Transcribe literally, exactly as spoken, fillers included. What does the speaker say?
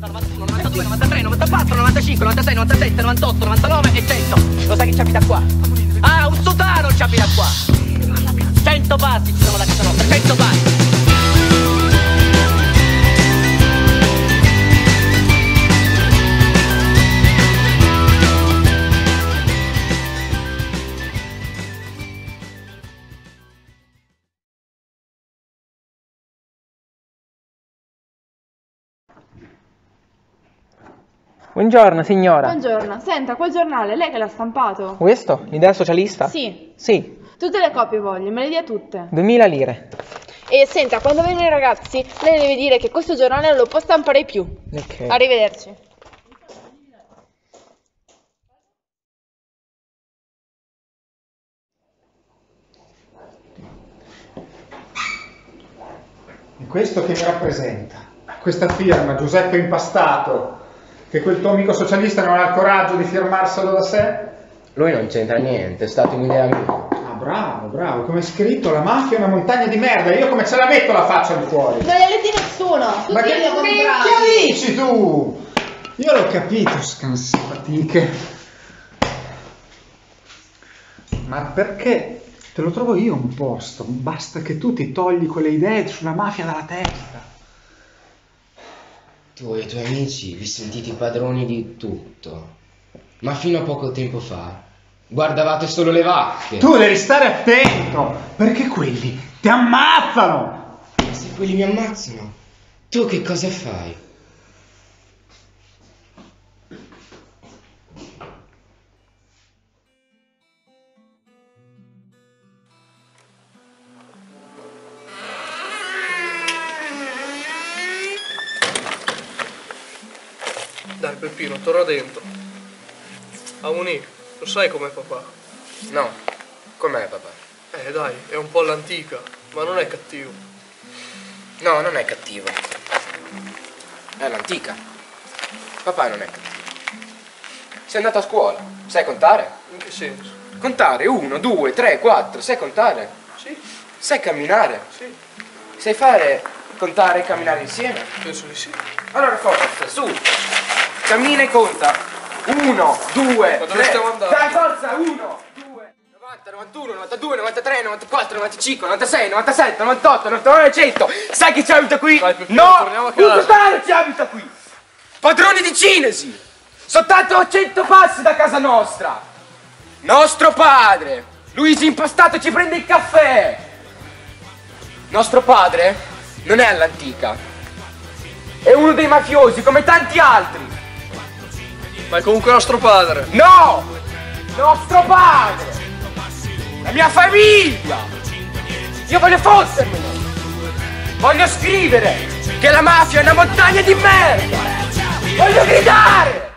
novantuno, novantadue, novantatré, novantaquattro, novantacinque, novantasei, novantasette, novantotto, novantanove e cento. Lo sai che ci abita qua? Ah, un sotano ci abita qua. cento passi ci sono da casa nostra, cento passi. Buongiorno signora. Buongiorno, senta, quel giornale, lei che l'ha stampato? Questo? L'idea socialista? Sì. Sì. Tutte le copie voglio, me le dia tutte. duemila lire. E senta, quando vengono i ragazzi, lei deve dire che questo giornale non lo può stampare più. Ok. Arrivederci. E questo che mi rappresenta? Questa firma, Giuseppe Impastato, che quel tuo amico socialista non ha il coraggio di firmarselo da sé? Lui non c'entra niente, è stato un'idea mia. Ah, bravo, bravo, come è scritto, la mafia è una montagna di merda, io come ce la metto la faccia di fuori? Non li ha letti nessuno, tutti Ma che li ho minchia comprati. dici tu? Io l'ho capito, scansafatiche. Ma perché? Te lo trovo io un posto, basta che tu ti togli quelle idee sulla mafia dalla testa. Tu e i tuoi amici vi sentite padroni di tutto. Ma fino a poco tempo fa guardavate solo le vacche. Tu devi stare attento, perché quelli ti ammazzano. Se quelli mi ammazzano, tu che cosa fai? Dai Peppino, torna dentro. Amoni, lo sai com'è papà? No, com'è papà? Eh dai, è un po' all'antica, ma non è cattivo. No, non è cattivo. È l'antica. Papà non è cattivo. Sei andato a scuola, sai contare? In che senso? Contare, uno, due, tre, quattro, sai contare? Sì, Sai camminare? sì, Sai fare contare e camminare insieme? penso di sì. Allora forza, su! Cammina e conta. Uno, due, Ma dove tre. stiamo andando? Dai, forza! Uno, due, novanta, novantuno, novantadue, novantatré, novantaquattro, novantacinque, novantasei, novantasette, novantotto, novantanove, cento. Sai chi ci abita qui? Dai, Peppino, no! torniamo a casa. Un totale ci abita qui! Padroni di Cinesi! Soltanto a cento passi da casa nostra! Nostro padre! Luigi Impastato ci prende il caffè! Nostro padre non è all'antica. È uno dei mafiosi come tanti altri. Ma è comunque nostro padre. No! Nostro padre! La mia famiglia! Io voglio fottermene! Voglio scrivere che la mafia è una montagna di merda! Voglio gridare!